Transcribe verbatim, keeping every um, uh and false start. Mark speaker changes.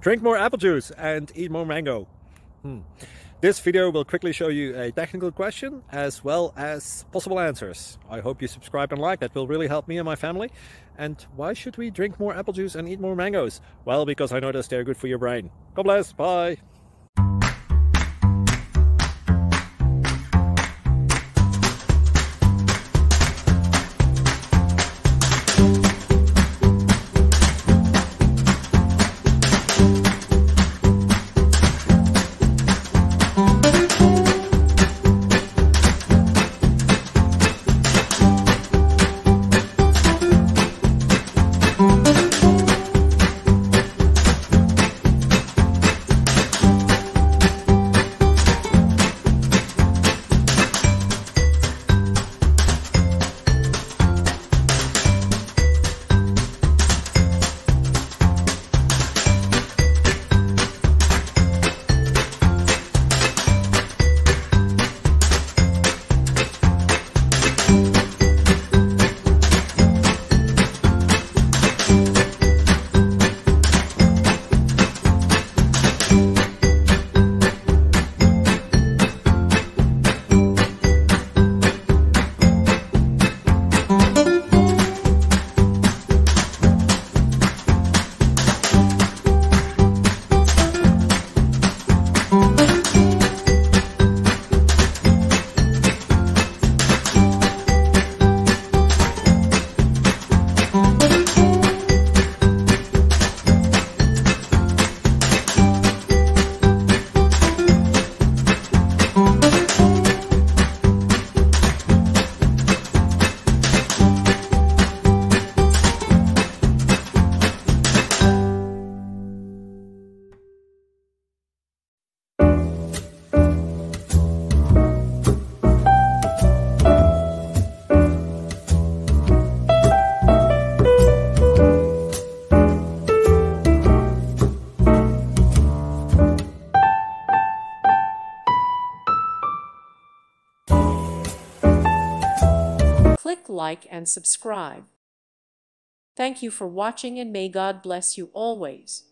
Speaker 1: Drink more apple juice and eat more mango. Hmm. This video will quickly show you a technical question as well as possible answers. I hope you subscribe and like, that will really help me and my family. And why should we drink more apple juice and eat more mangoes? Well, because I noticed they're good for your brain. God bless, bye!
Speaker 2: Click like and subscribe. Thank you for watching and may God bless you always.